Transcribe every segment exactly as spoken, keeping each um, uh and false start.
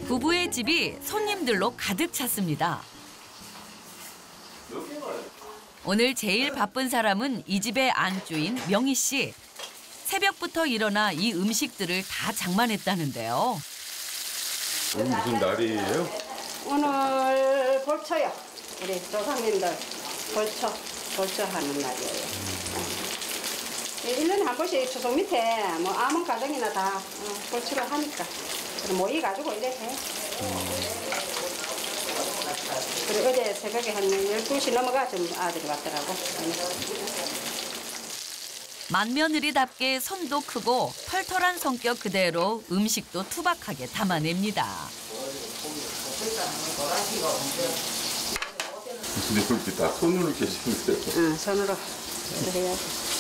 부부의 집이 손님들로 가득 찼습니다. 오늘 제일 바쁜 사람은 이 집의 안주인 명희 씨. 새벽부터 일어나 이 음식들을 다 장만했다는데요. 오늘 무슨 날이에요? 오늘 벌초요. 우리 조상님들 벌초, 벌초 하는 날이에요. 일 년에 한 번씩 추석 밑에 뭐 아무 가정이나 다 벌초를 하니까 모여가지고 이래 해. 그리고 어제 새벽에 한 열두 시 넘어가 좀 아들이 왔더라고. 맏며느리답게 손도 크고 털털한 성격 그대로 음식도 투박하게 담아냅니다. 무슨 이렇게 다 손으로 계시는데요? 응, 손으로 해야지.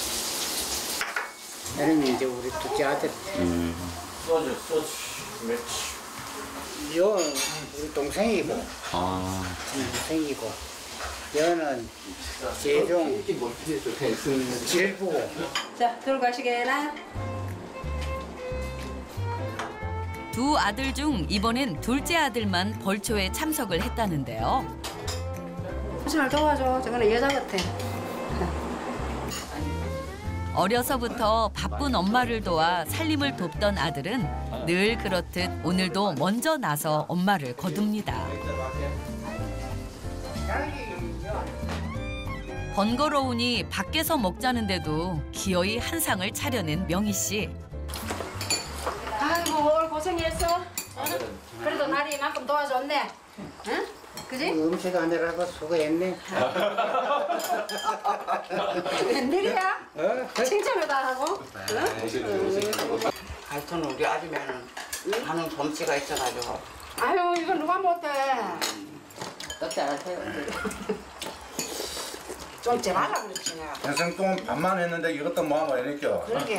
얘는 이제 우리 둘째 아들. 음. 소주, 소주, 요 우리 동생이고, 아. 동생이고, 여는 재종, 질부고. 자, 들고 가시게나. 두 아들 중 이번엔 둘째 아들만 벌초에 참석을 했다는데요. 잘 도와줘. 저거는 여자 같아. 어려서부터 바쁜 엄마를 도와 살림을 돕던 아들은 늘 그렇듯 오늘도 먼저 나서 엄마를 거둡니다. 번거로우니 밖에서 먹자는데도 기어이 한 상을 차려낸 명희 씨. 아이고, 오늘 고생했어. 그래도 날이 이만큼 도와줬네. 응? 그지? 음식 하느라고 수고했네. 웬일이야? 어? 칭찬을 다 하고. 응? 하여튼 우리 아줌마는 하는 솜씨가 있어가지고. 아유, 이거 누가 못해. 어떻게 알아서요? 좀 재봐라 그랬지 내가. 평생 동안 밥만 했는데 이것도 뭐하고 이랬죠. 그러게.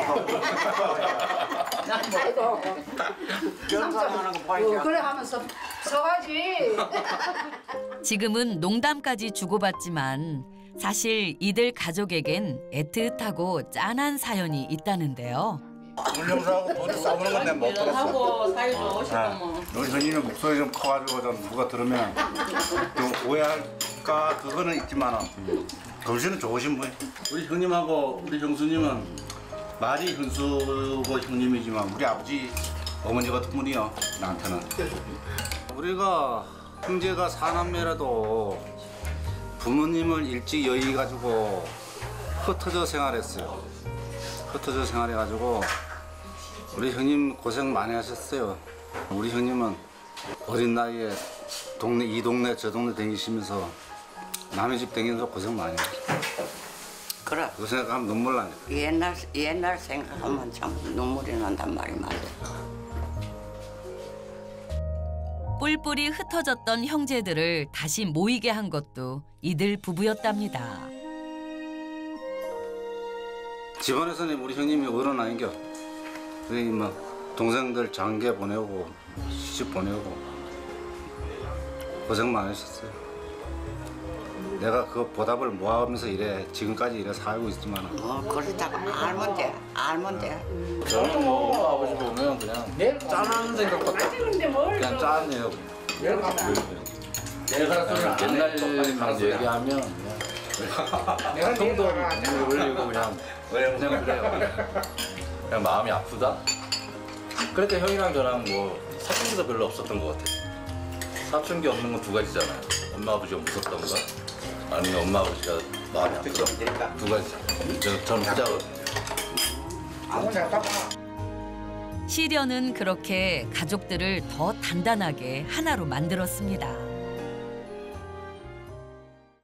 아이고. 그런 사람 하는 거 어, 보니까. 그래 하면서 서가지. 지금은 농담까지 주고받지만 사실 이들 가족에겐 애틋하고 짠한 사연이 있다는데요. 우리 형사하고 둘이 싸우는 건 내가 못 들었어. 하고 사이좋 오시고 아, 뭐. 우리 형님의 목소리 좀 커가지고 좀 누가 들으면 좀 오해할까 그거는 있지만은 글씨는 좋으신 분. 우리 형님하고 우리 형수님은 말이 현수고 형님이지만 우리 아버지 어머니 같은 분이요 나한테는. 우리가 형제가 사남매라도 부모님을 일찍 여의가지고 흩어져 생활했어요. 흩어져 생활해가지고 우리 형님 고생 많이 하셨어요. 우리 형님은 어린 나이에 동네 이 동네 저 동네 다니시면서 남의 집 다니면서 고생 많이 했어요. 그래. 그 생각하면 눈물 나요. 옛날 옛날 생각하면 참 눈물이 난단 말이 맞아. 뿔뿔이 흩어졌던 형제들을 다시 모이게 한 것도 이들 부부였답니다. 집안에서는 우리 형님이 어른 아닌겨. 그러니 뭐 동생들 장계 보내고 시집 보내고 고생 많으셨어요. 내가 그 보답을 모아가면서 이래 지금까지 이래 살고 있지만. 어, 그렇다고 알면 돼. 알면 돼. 저는 뭐 엄마 아버지 보면 그냥 짠한 생각밖에 그냥 짠해요. 옛날만 얘기하면 그냥 통도 눈물 흘리고 그냥 그냥 그래요. 그냥 마음이 아프다. 그러니까 형이랑 저랑 뭐 사춘기도 별로 없었던 것 같아요. 사춘기 없는 건 두 가지잖아요. 엄마 아버지가 무섭던가 아니면 엄마 아버지가 마음이 아프던가 두 가지잖아요. 저, 저는 후자거든요. 시련은 그렇게 가족들을 더 단단하게 하나로 만들었습니다.